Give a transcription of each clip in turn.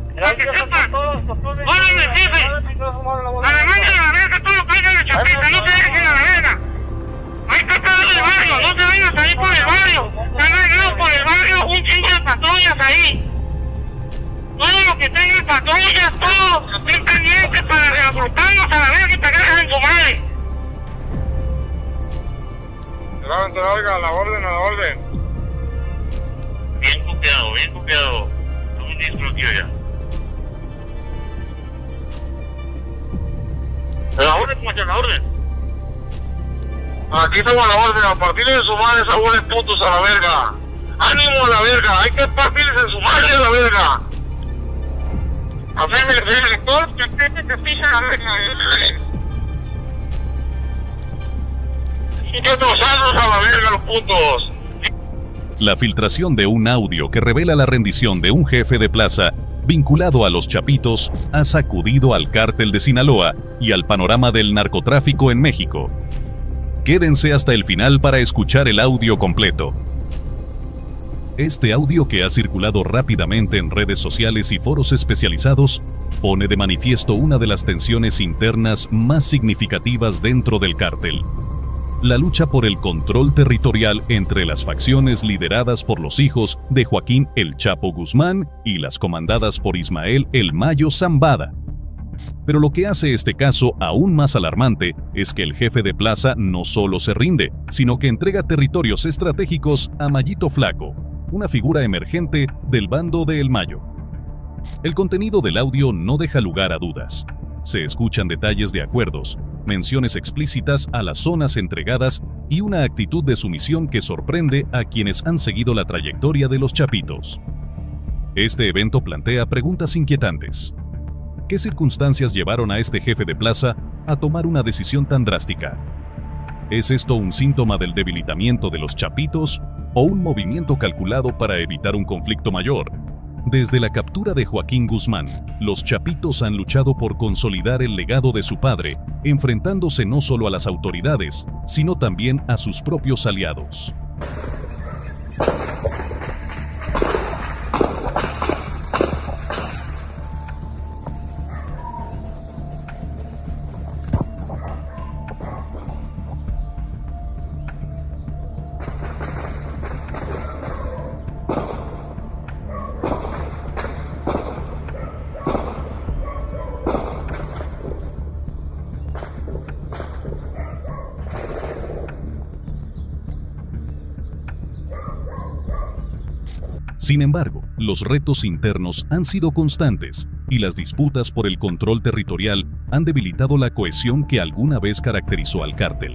Para que sepan. Órale, jefe. A la mancha de la verga, todo caiga en la chapita, no te dejen a la verga. Ahí está todo el barrio, no te vayas a salir por el barrio. Están agregados por el barrio un chingo de patrullas ahí. Todo lo que tengan patrullas, todos estén pendientes para reagruparnos a la verga y pegarles en su madre. Oiga, a la orden. Bien copiado. Suministro, tío, ya. A la orden. Aquí estamos a la orden, a partir de su madre esa buena putos a la verga. ¡Ánimo a la verga! ¡Hay que partirse de su madre a la verga! Hacerme el lector que usted se pisa a la verga. ¡Y que trozados a la verga los putos! La filtración de un audio que revela la rendición de un jefe de plaza vinculado a los Chapitos ha sacudido al cártel de Sinaloa y al panorama del narcotráfico en México. Quédense hasta el final para escuchar el audio completo. Este audio, que ha circulado rápidamente en redes sociales y foros especializados, pone de manifiesto una de las tensiones internas más significativas dentro del cártel: la lucha por el control territorial entre las facciones lideradas por los hijos de Joaquín El Chapo Guzmán y las comandadas por Ismael El Mayo Zambada. Pero lo que hace este caso aún más alarmante es que el jefe de plaza no solo se rinde, sino que entrega territorios estratégicos a Mayito Flaco, una figura emergente del bando de El Mayo. El contenido del audio no deja lugar a dudas. Se escuchan detalles de acuerdos, menciones explícitas a las zonas entregadas y una actitud de sumisión que sorprende a quienes han seguido la trayectoria de los Chapitos. Este evento plantea preguntas inquietantes. ¿Qué circunstancias llevaron a este jefe de plaza a tomar una decisión tan drástica? ¿Es esto un síntoma del debilitamiento de los Chapitos o un movimiento calculado para evitar un conflicto mayor? Desde la captura de Joaquín Guzmán, los Chapitos han luchado por consolidar el legado de su padre, enfrentándose no solo a las autoridades, sino también a sus propios aliados. Sin embargo, los retos internos han sido constantes y las disputas por el control territorial han debilitado la cohesión que alguna vez caracterizó al cártel.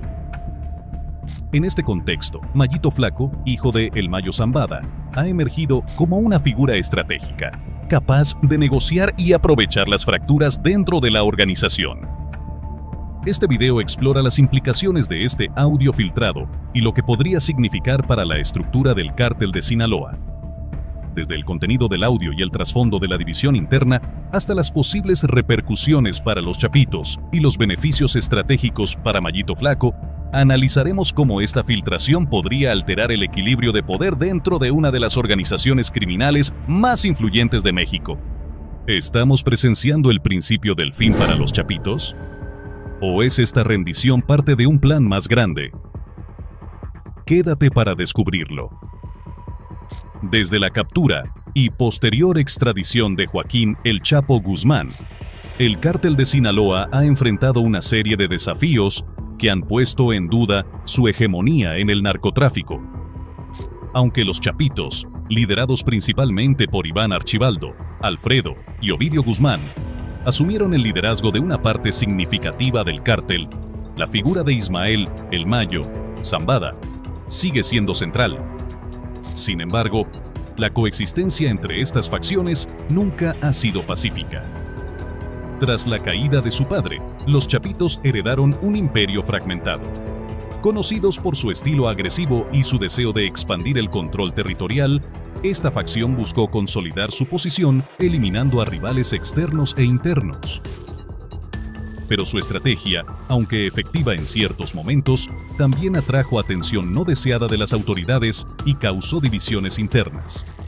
En este contexto, Mayito Flaco, hijo de El Mayo Zambada, ha emergido como una figura estratégica, capaz de negociar y aprovechar las fracturas dentro de la organización. Este video explora las implicaciones de este audio filtrado y lo que podría significar para la estructura del cártel de Sinaloa. Desde el contenido del audio y el trasfondo de la división interna hasta las posibles repercusiones para los Chapitos y los beneficios estratégicos para Mayito Flaco, analizaremos cómo esta filtración podría alterar el equilibrio de poder dentro de una de las organizaciones criminales más influyentes de México. ¿Estamos presenciando el principio del fin para los Chapitos? ¿O es esta rendición parte de un plan más grande? Quédate para descubrirlo. Desde la captura y posterior extradición de Joaquín El Chapo Guzmán, el cártel de Sinaloa ha enfrentado una serie de desafíos que han puesto en duda su hegemonía en el narcotráfico. Aunque los Chapitos, liderados principalmente por Iván Archibaldo, Alfredo y Ovidio Guzmán, asumieron el liderazgo de una parte significativa del cártel, la figura de Ismael El Mayo Zambada sigue siendo central. Sin embargo, la coexistencia entre estas facciones nunca ha sido pacífica. Tras la caída de su padre, los Chapitos heredaron un imperio fragmentado. Conocidos por su estilo agresivo y su deseo de expandir el control territorial, esta facción buscó consolidar su posición eliminando a rivales externos e internos. Pero su estrategia, aunque efectiva en ciertos momentos, también atrajo atención no deseada de las autoridades y causó divisiones internas.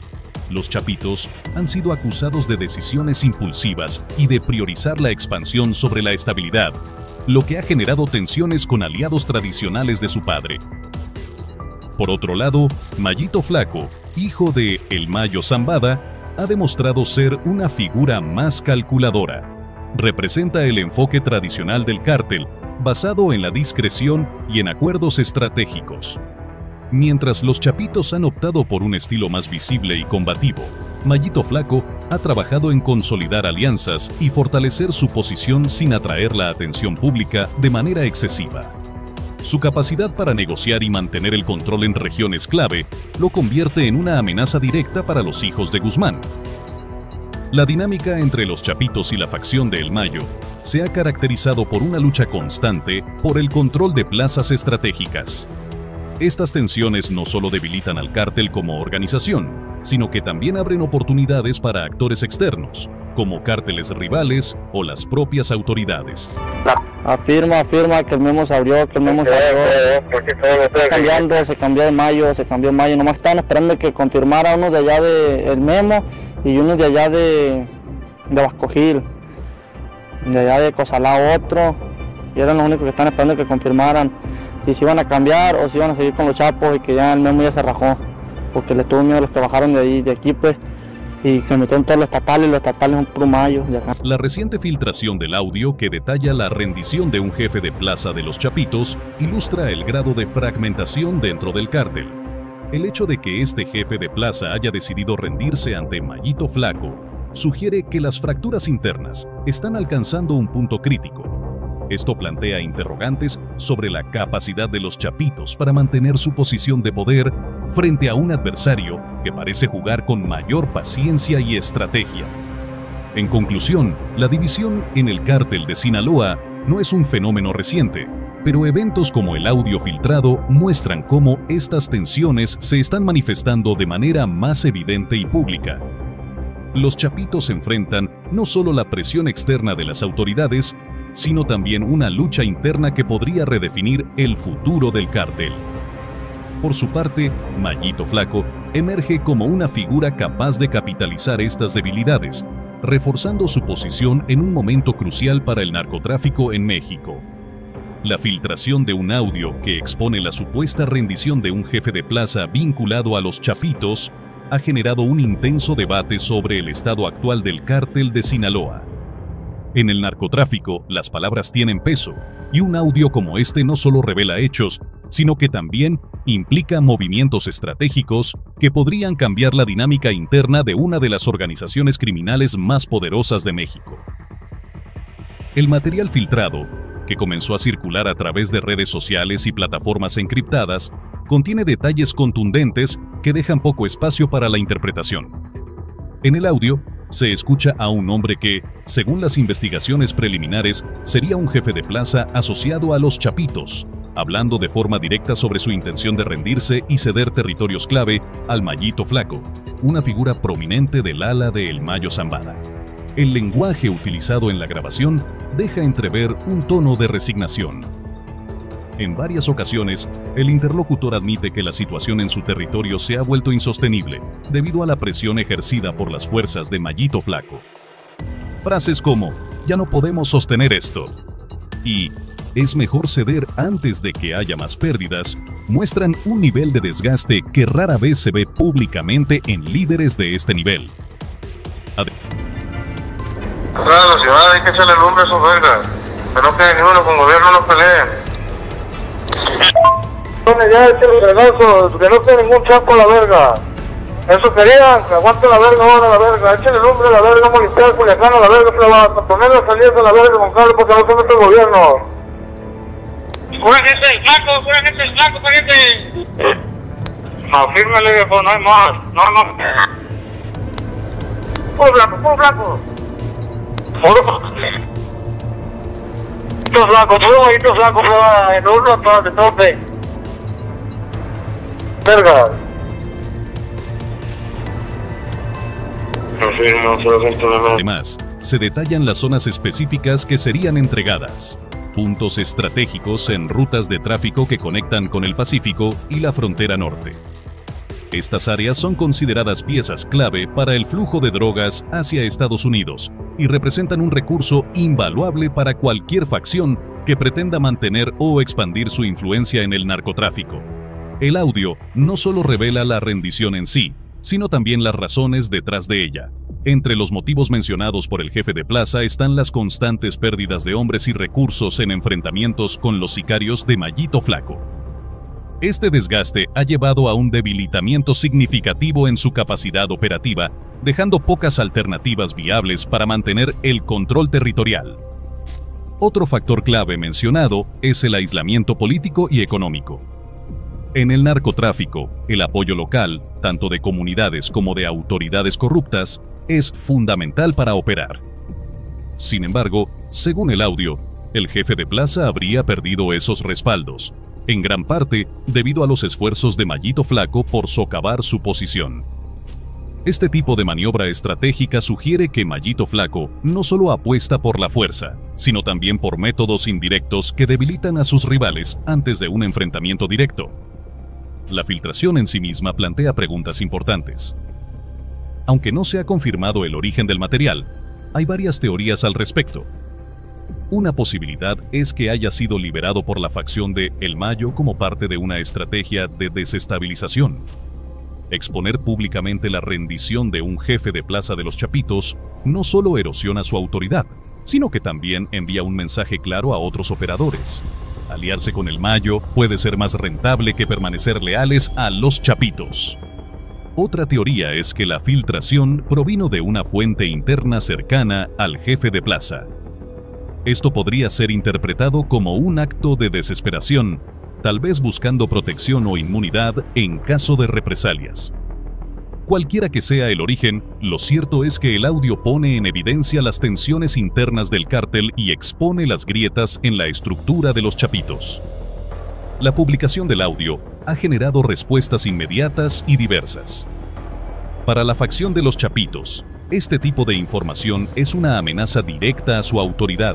Los chapitos han sido acusados de decisiones impulsivas y de priorizar la expansión sobre la estabilidad, lo que ha generado tensiones con aliados tradicionales de su padre. Por otro lado, Mayito Flaco, hijo de El Mayo Zambada, ha demostrado ser una figura más calculadora. Representa el enfoque tradicional del cártel, basado en la discreción y en acuerdos estratégicos. Mientras los chapitos han optado por un estilo más visible y combativo, Mayito Flaco ha trabajado en consolidar alianzas y fortalecer su posición sin atraer la atención pública de manera excesiva. Su capacidad para negociar y mantener el control en regiones clave lo convierte en una amenaza directa para los hijos de Guzmán. La dinámica entre los chapitos y la facción de El Mayo se ha caracterizado por una lucha constante por el control de plazas estratégicas. Estas tensiones no solo debilitan al cártel como organización, sino que también abren oportunidades para actores externos, como cárteles rivales o las propias autoridades. Afirma que el memo se abrió, se cambió de mayo, nomás estaban esperando que confirmara uno de allá de El Memo y uno de allá de Vascojil, de allá de Cozalá otro, y eran los únicos que estaban esperando que confirmaran si se iban a cambiar o si iban a seguir con los chapos, y que ya el Memo ya se rajó, porque le tuvo miedo a los que bajaron de ahí, de aquí pues, y que metieron todos los estatales son puro mayo de acá. La reciente filtración del audio que detalla la rendición de un jefe de plaza de los chapitos ilustra el grado de fragmentación dentro del cártel. El hecho de que este jefe de plaza haya decidido rendirse ante Mayito Flaco sugiere que las fracturas internas están alcanzando un punto crítico. Esto plantea interrogantes sobre la capacidad de los chapitos para mantener su posición de poder frente a un adversario que parece jugar con mayor paciencia y estrategia. En conclusión, la división en el cártel de Sinaloa no es un fenómeno reciente, pero eventos como el audio filtrado muestran cómo estas tensiones se están manifestando de manera más evidente y pública. Los chapitos enfrentan no solo la presión externa de las autoridades, sino también una lucha interna que podría redefinir el futuro del cártel. Por su parte, Mayito Flaco emerge como una figura capaz de capitalizar estas debilidades, reforzando su posición en un momento crucial para el narcotráfico en México. La filtración de un audio que expone la supuesta rendición de un jefe de plaza vinculado a los chapitos ha generado un intenso debate sobre el estado actual del cártel de Sinaloa. En el narcotráfico, las palabras tienen peso, y un audio como este no solo revela hechos, sino que también implica movimientos estratégicos que podrían cambiar la dinámica interna de una de las organizaciones criminales más poderosas de México. El material filtrado, que comenzó a circular a través de redes sociales y plataformas encriptadas, contiene detalles contundentes que dejan poco espacio para la interpretación. En el audio, se escucha a un hombre que, según las investigaciones preliminares, sería un jefe de plaza asociado a los chapitos, hablando de forma directa sobre su intención de rendirse y ceder territorios clave al Mayito Flaco, una figura prominente del ala de El Mayo Zambada. El lenguaje utilizado en la grabación deja entrever un tono de resignación. En varias ocasiones, el interlocutor admite que la situación en su territorio se ha vuelto insostenible debido a la presión ejercida por las fuerzas de Mayito Flaco. Frases como "ya no podemos sostener esto" y "es mejor ceder antes de que haya más pérdidas" muestran un nivel de desgaste que rara vez se ve públicamente en líderes de este nivel. Claro, ciudad, hay que echarle lumbre a esos vergas. Que no quede ni uno con gobierno, no peleen. Ya echen los fregazos, que no quede ningún chapo a la verga. Eso querían, que aguante la verga ahora la verga. Échenle lumbre a la verga, vamos a limpiar Culiacán a la verga, para poner las salidas a la verga con Carlos porque no se mete el gobierno. Pura gente del Flaco, pariente. Afírmale, viejo, no hay más, no hay más. Puro blanco. Puro blanco, en uno de tope. Verga. Además, se detallan las zonas específicas que serían entregadas, puntos estratégicos en rutas de tráfico que conectan con el Pacífico y la frontera norte. Estas áreas son consideradas piezas clave para el flujo de drogas hacia Estados Unidos y representan un recurso invaluable para cualquier facción que pretenda mantener o expandir su influencia en el narcotráfico. El audio no solo revela la rendición en sí, sino también las razones detrás de ella. Entre los motivos mencionados por el jefe de plaza están las constantes pérdidas de hombres y recursos en enfrentamientos con los sicarios de Mayito Flaco. Este desgaste ha llevado a un debilitamiento significativo en su capacidad operativa, dejando pocas alternativas viables para mantener el control territorial. Otro factor clave mencionado es el aislamiento político y económico. En el narcotráfico, el apoyo local, tanto de comunidades como de autoridades corruptas, es fundamental para operar. Sin embargo, según el audio, el jefe de plaza habría perdido esos respaldos, en gran parte debido a los esfuerzos de Mayito Flaco por socavar su posición. Este tipo de maniobra estratégica sugiere que Mayito Flaco no solo apuesta por la fuerza, sino también por métodos indirectos que debilitan a sus rivales antes de un enfrentamiento directo. La filtración en sí misma plantea preguntas importantes. Aunque no se ha confirmado el origen del material, hay varias teorías al respecto. Una posibilidad es que haya sido liberado por la facción de El Mayo como parte de una estrategia de desestabilización. Exponer públicamente la rendición de un jefe de plaza de los Chapitos no solo erosiona su autoridad, sino que también envía un mensaje claro a otros operadores. Aliarse con El Mayo puede ser más rentable que permanecer leales a los Chapitos. Otra teoría es que la filtración provino de una fuente interna cercana al jefe de plaza. Esto podría ser interpretado como un acto de desesperación, tal vez buscando protección o inmunidad en caso de represalias. Cualquiera que sea el origen, lo cierto es que el audio pone en evidencia las tensiones internas del cártel y expone las grietas en la estructura de los Chapitos. La publicación del audio ha generado respuestas inmediatas y diversas. Para la facción de los Chapitos, este tipo de información es una amenaza directa a su autoridad.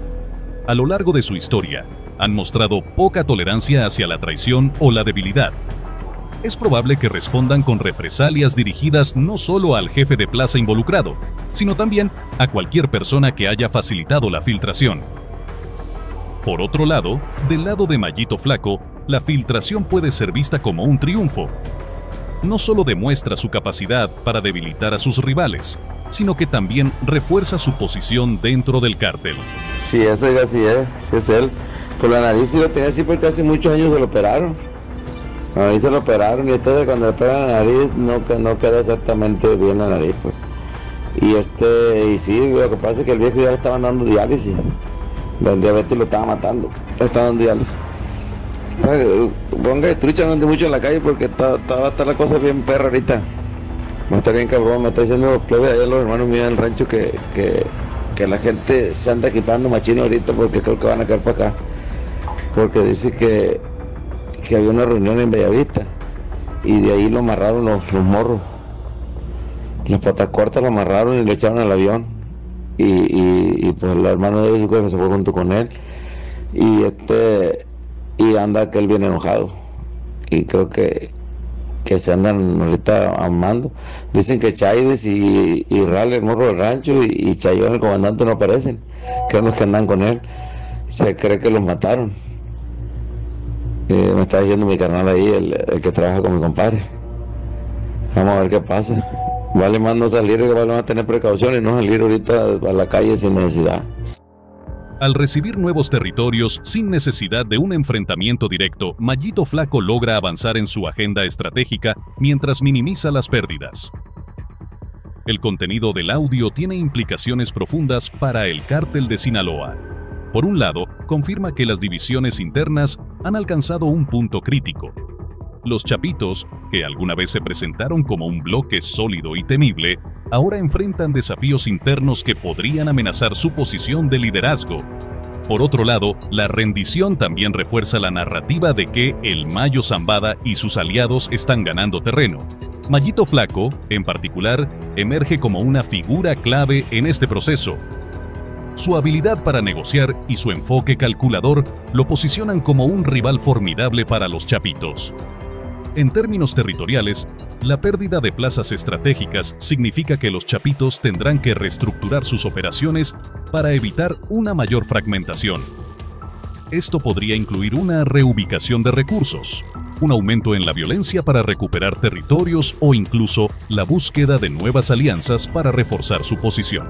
A lo largo de su historia, han mostrado poca tolerancia hacia la traición o la debilidad. Es probable que respondan con represalias dirigidas no solo al jefe de plaza involucrado, sino también a cualquier persona que haya facilitado la filtración. Por otro lado, del lado de Mayito Flaco, la filtración puede ser vista como un triunfo. No solo demuestra su capacidad para debilitar a sus rivales, sino que también refuerza su posición dentro del cártel. Sí, eso es así, sí es él. Por la nariz sí lo tenía así porque hace muchos años se lo operaron. La nariz se lo operaron y entonces cuando le pegan la nariz no queda exactamente bien la nariz, pues. Y sí, lo que pasa es que el viejo ya le estaban dando diálisis. Del diabetes lo estaba matando. Le estaban dando diálisis. Ponga trucha, no ande mucho en la calle porque va a estar la cosa bien perra ahorita. Va a estar bien cabrón, me está diciendo los plebes allá los hermanos míos del rancho que la gente se anda equipando machino ahorita porque creo que van a caer para acá. Porque dice que había una reunión en Bellavista y de ahí lo amarraron los morros. Las patas cortas lo amarraron y lo echaron al avión. Y pues el hermano de ellos que se fue junto con él. Y anda que él viene enojado. Y creo que se andan ahorita amando. Dicen que Chaides y Rale, el morro del rancho, y Chayón, el comandante, no aparecen. Que son los que andan con él. Se cree que los mataron. Me está diciendo mi carnal ahí, el que trabaja con mi compadre. Vamos a ver qué pasa. Vale más no salir, vale más tener precaución y no salir ahorita a la calle sin necesidad. Al recibir nuevos territorios sin necesidad de un enfrentamiento directo, Mayito Flaco logra avanzar en su agenda estratégica mientras minimiza las pérdidas. El contenido del audio tiene implicaciones profundas para el cártel de Sinaloa. Por un lado, confirma que las divisiones internas han alcanzado un punto crítico. Los Chapitos, que alguna vez se presentaron como un bloque sólido y temible, ahora enfrentan desafíos internos que podrían amenazar su posición de liderazgo. Por otro lado, la rendición también refuerza la narrativa de que el Mayo Zambada y sus aliados están ganando terreno. Mayito Flaco, en particular, emerge como una figura clave en este proceso. Su habilidad para negociar y su enfoque calculador lo posicionan como un rival formidable para los Chapitos. En términos territoriales, la pérdida de plazas estratégicas significa que los chapitos tendrán que reestructurar sus operaciones para evitar una mayor fragmentación. Esto podría incluir una reubicación de recursos, un aumento en la violencia para recuperar territorios o incluso la búsqueda de nuevas alianzas para reforzar su posición.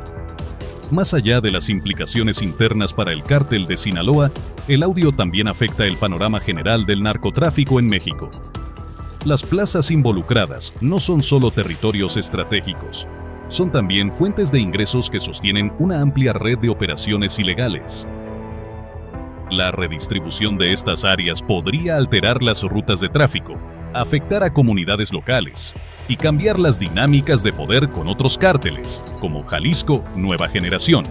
Más allá de las implicaciones internas para el cártel de Sinaloa, el audio también afecta el panorama general del narcotráfico en México. Las plazas involucradas no son solo territorios estratégicos, son también fuentes de ingresos que sostienen una amplia red de operaciones ilegales. La redistribución de estas áreas podría alterar las rutas de tráfico, afectar a comunidades locales y cambiar las dinámicas de poder con otros cárteles, como Jalisco Nueva Generación.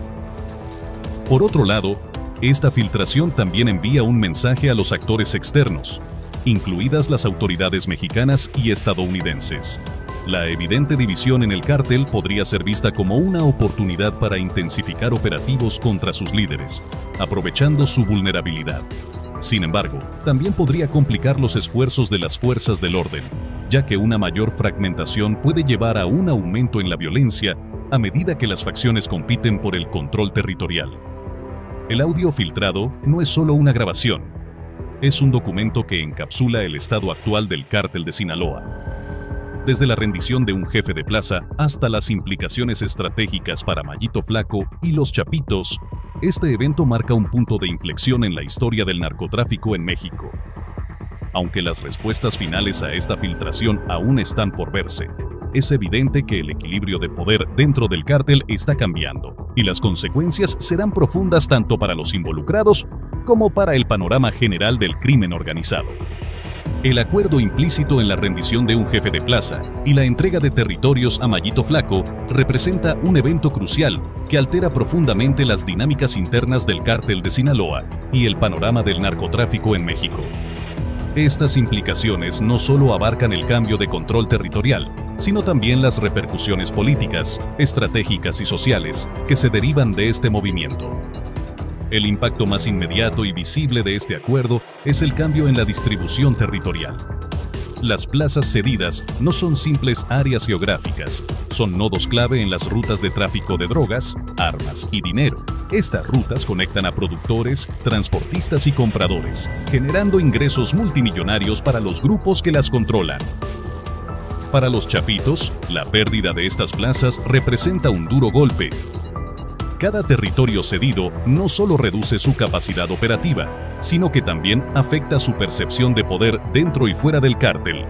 Por otro lado, esta filtración también envía un mensaje a los actores externos, incluidas las autoridades mexicanas y estadounidenses. La evidente división en el cártel podría ser vista como una oportunidad para intensificar operativos contra sus líderes, aprovechando su vulnerabilidad. Sin embargo, también podría complicar los esfuerzos de las fuerzas del orden, ya que una mayor fragmentación puede llevar a un aumento en la violencia a medida que las facciones compiten por el control territorial. El audio filtrado no es solo una grabación, es un documento que encapsula el estado actual del cártel de Sinaloa. Desde la rendición de un jefe de plaza hasta las implicaciones estratégicas para Mallito Flaco y los Chapitos, este evento marca un punto de inflexión en la historia del narcotráfico en México. Aunque las respuestas finales a esta filtración aún están por verse, es evidente que el equilibrio de poder dentro del cártel está cambiando, y las consecuencias serán profundas tanto para los involucrados como para el panorama general del crimen organizado. El acuerdo implícito en la rendición de un jefe de plaza y la entrega de territorios a Mallito Flaco representa un evento crucial que altera profundamente las dinámicas internas del cártel de Sinaloa y el panorama del narcotráfico en México. Estas implicaciones no solo abarcan el cambio de control territorial, sino también las repercusiones políticas, estratégicas y sociales que se derivan de este movimiento. El impacto más inmediato y visible de este acuerdo es el cambio en la distribución territorial. Las plazas cedidas no son simples áreas geográficas, son nodos clave en las rutas de tráfico de drogas, armas y dinero. Estas rutas conectan a productores, transportistas y compradores, generando ingresos multimillonarios para los grupos que las controlan. Para los Chapitos, la pérdida de estas plazas representa un duro golpe. Cada territorio cedido no solo reduce su capacidad operativa, sino que también afecta su percepción de poder dentro y fuera del cártel.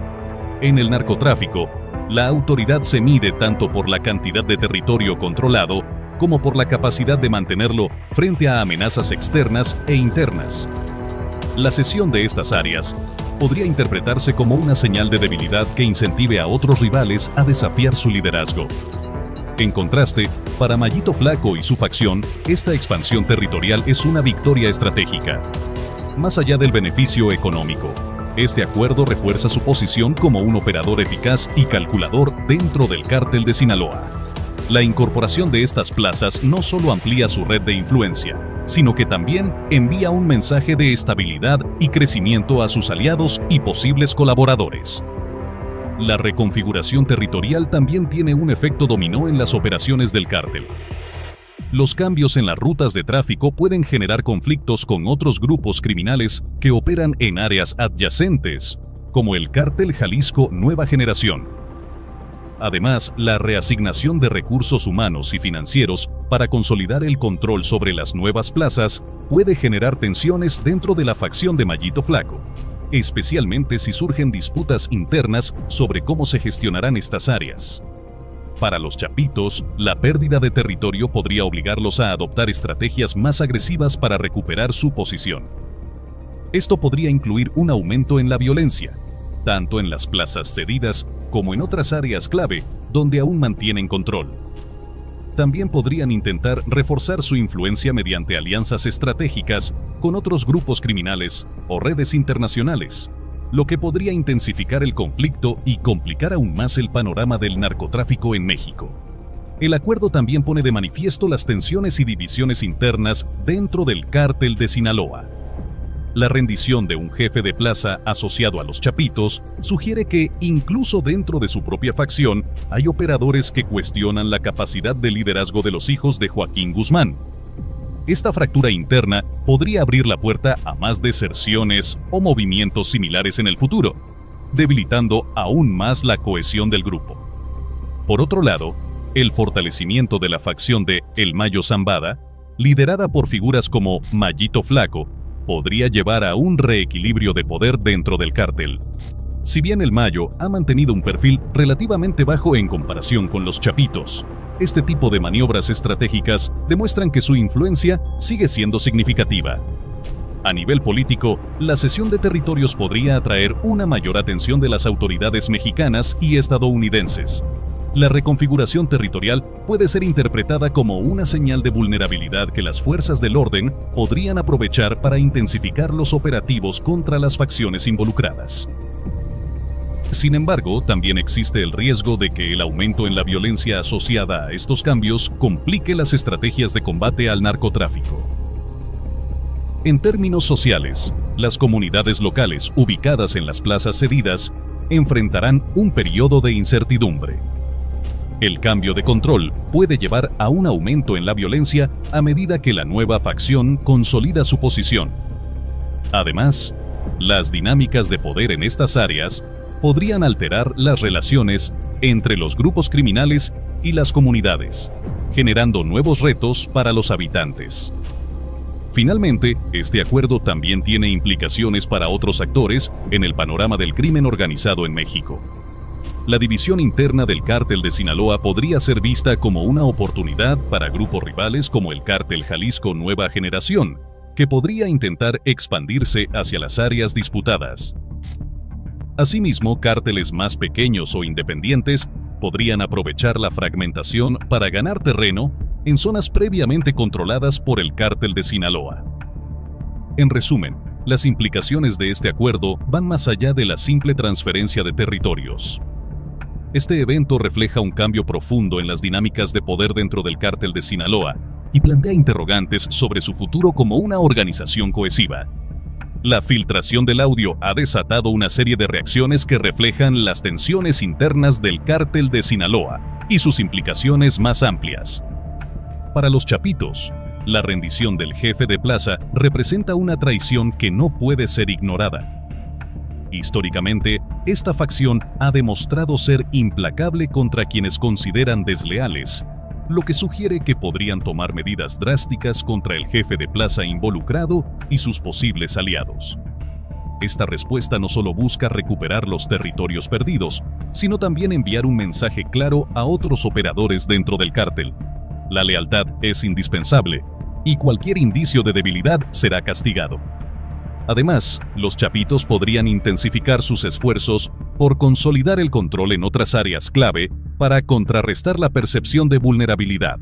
En el narcotráfico, la autoridad se mide tanto por la cantidad de territorio controlado como por la capacidad de mantenerlo frente a amenazas externas e internas. La cesión de estas áreas podría interpretarse como una señal de debilidad que incentive a otros rivales a desafiar su liderazgo. En contraste, para Mallito Flaco y su facción, esta expansión territorial es una victoria estratégica. Más allá del beneficio económico, este acuerdo refuerza su posición como un operador eficaz y calculador dentro del cártel de Sinaloa. La incorporación de estas plazas no solo amplía su red de influencia, sino que también envía un mensaje de estabilidad y crecimiento a sus aliados y posibles colaboradores. La reconfiguración territorial también tiene un efecto dominó en las operaciones del cártel. Los cambios en las rutas de tráfico pueden generar conflictos con otros grupos criminales que operan en áreas adyacentes, como el cártel Jalisco Nueva Generación. Además, la reasignación de recursos humanos y financieros para consolidar el control sobre las nuevas plazas puede generar tensiones dentro de la facción de Mallito Flaco, especialmente si surgen disputas internas sobre cómo se gestionarán estas áreas. Para los Chapitos, la pérdida de territorio podría obligarlos a adoptar estrategias más agresivas para recuperar su posición. Esto podría incluir un aumento en la violencia, tanto en las plazas cedidas como en otras áreas clave donde aún mantienen control. También podrían intentar reforzar su influencia mediante alianzas estratégicas con otros grupos criminales o redes internacionales, lo que podría intensificar el conflicto y complicar aún más el panorama del narcotráfico en México. El acuerdo también pone de manifiesto las tensiones y divisiones internas dentro del cártel de Sinaloa. La rendición de un jefe de plaza asociado a los Chapitos sugiere que, incluso dentro de su propia facción, hay operadores que cuestionan la capacidad de liderazgo de los hijos de Joaquín Guzmán. Esta fractura interna podría abrir la puerta a más deserciones o movimientos similares en el futuro, debilitando aún más la cohesión del grupo. Por otro lado, el fortalecimiento de la facción de El Mayo Zambada, liderada por figuras como Mayito Flaco, podría llevar a un reequilibrio de poder dentro del cártel. Si bien el Mayo ha mantenido un perfil relativamente bajo en comparación con los Chapitos, este tipo de maniobras estratégicas demuestran que su influencia sigue siendo significativa. A nivel político, la cesión de territorios podría atraer una mayor atención de las autoridades mexicanas y estadounidenses. La reconfiguración territorial puede ser interpretada como una señal de vulnerabilidad que las fuerzas del orden podrían aprovechar para intensificar los operativos contra las facciones involucradas. Sin embargo, también existe el riesgo de que el aumento en la violencia asociada a estos cambios complique las estrategias de combate al narcotráfico. En términos sociales, las comunidades locales ubicadas en las plazas cedidas enfrentarán un periodo de incertidumbre. El cambio de control puede llevar a un aumento en la violencia a medida que la nueva facción consolida su posición. Además, las dinámicas de poder en estas áreas podrían alterar las relaciones entre los grupos criminales y las comunidades, generando nuevos retos para los habitantes. Finalmente, este acuerdo también tiene implicaciones para otros actores en el panorama del crimen organizado en México. La división interna del Cártel de Sinaloa podría ser vista como una oportunidad para grupos rivales como el Cártel Jalisco Nueva Generación, que podría intentar expandirse hacia las áreas disputadas. Asimismo, cárteles más pequeños o independientes podrían aprovechar la fragmentación para ganar terreno en zonas previamente controladas por el Cártel de Sinaloa. En resumen, las implicaciones de este acuerdo van más allá de la simple transferencia de territorios. Este evento refleja un cambio profundo en las dinámicas de poder dentro del Cártel de Sinaloa y plantea interrogantes sobre su futuro como una organización cohesiva. La filtración del audio ha desatado una serie de reacciones que reflejan las tensiones internas del Cártel de Sinaloa y sus implicaciones más amplias. Para los Chapitos, la rendición del jefe de plaza representa una traición que no puede ser ignorada. Históricamente, esta facción ha demostrado ser implacable contra quienes consideran desleales, lo que sugiere que podrían tomar medidas drásticas contra el jefe de plaza involucrado y sus posibles aliados. Esta respuesta no solo busca recuperar los territorios perdidos, sino también enviar un mensaje claro a otros operadores dentro del cártel. La lealtad es indispensable, y cualquier indicio de debilidad será castigado. Además, los Chapitos podrían intensificar sus esfuerzos por consolidar el control en otras áreas clave para contrarrestar la percepción de vulnerabilidad.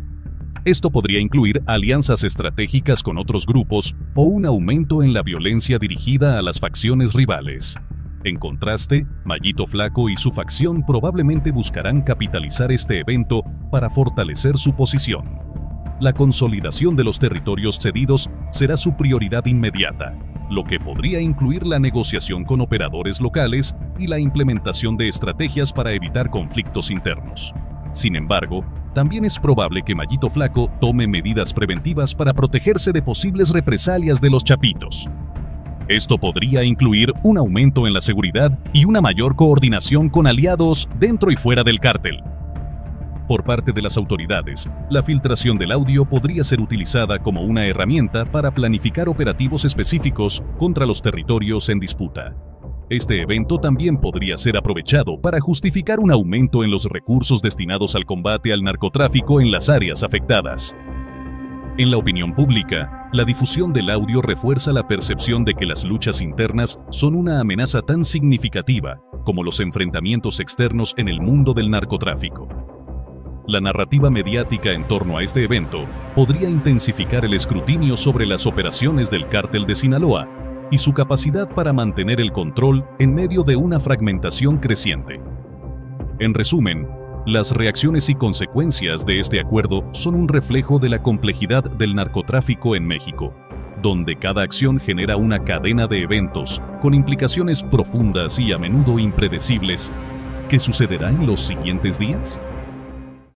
Esto podría incluir alianzas estratégicas con otros grupos o un aumento en la violencia dirigida a las facciones rivales. En contraste, Mayito Flaco y su facción probablemente buscarán capitalizar este evento para fortalecer su posición. La consolidación de los territorios cedidos será su prioridad inmediata, lo que podría incluir la negociación con operadores locales y la implementación de estrategias para evitar conflictos internos. Sin embargo, también es probable que Mayito Flaco tome medidas preventivas para protegerse de posibles represalias de los Chapitos. Esto podría incluir un aumento en la seguridad y una mayor coordinación con aliados dentro y fuera del cártel. Por parte de las autoridades, la filtración del audio podría ser utilizada como una herramienta para planificar operativos específicos contra los territorios en disputa. Este evento también podría ser aprovechado para justificar un aumento en los recursos destinados al combate al narcotráfico en las áreas afectadas. En la opinión pública, la difusión del audio refuerza la percepción de que las luchas internas son una amenaza tan significativa como los enfrentamientos externos en el mundo del narcotráfico. La narrativa mediática en torno a este evento podría intensificar el escrutinio sobre las operaciones del Cártel de Sinaloa y su capacidad para mantener el control en medio de una fragmentación creciente. En resumen, las reacciones y consecuencias de este acuerdo son un reflejo de la complejidad del narcotráfico en México. donde cada acción genera una cadena de eventos con implicaciones profundas y a menudo impredecibles. ¿Qué sucederá en los siguientes días?